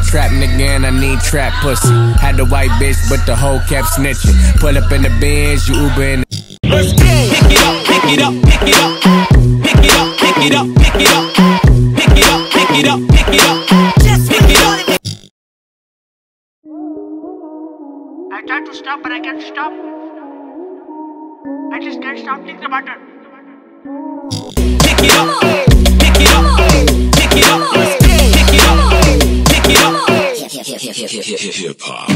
trap nigga and I need trap pussy. Had the white bitch, but the hoe kept snitching. Pull up in the Benz, you Uber in the. Let's go. Pick it up, pick it up, pick it up. Pick it up, pick it up, pick it up. Pick it up, pick it up, pick it up. Just pick it up. I tried to stop, but I can't stop. I just can't stop. Click the button. Pick it up, pick it up, pick it up, pick it up, pick it up. Hip hop.